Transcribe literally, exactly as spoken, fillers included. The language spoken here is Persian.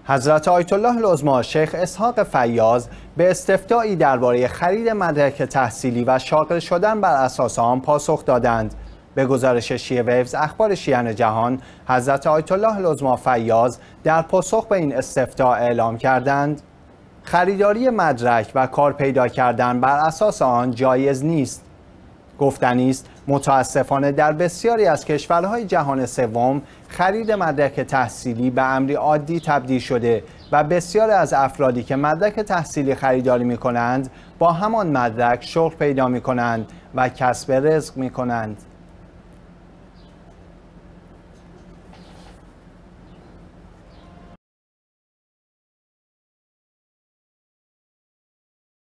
حضرت آیت الله العظمی شیخ اسحاق فیاض به استفتایی درباره خرید مدرک تحصیلی و شاغل شدن بر اساس آن پاسخ دادند. به گزارش شیعه ویوز اخبار شیعیان جهان، حضرت آیت الله العظمی فیاض در پاسخ به این استفتاء اعلام کردند: خریداری مدرک و کار پیدا کردن بر اساس آن جایز نیست. گفتنی است متاسفانه در بسیاری از کشورهای جهان سوم خرید مدرک تحصیلی به امری عادی تبدیل شده و بسیاری از افرادی که مدرک تحصیلی خریداری می کنند با همان مدرک شغل پیدا می کنند و کسب رزق می کنند.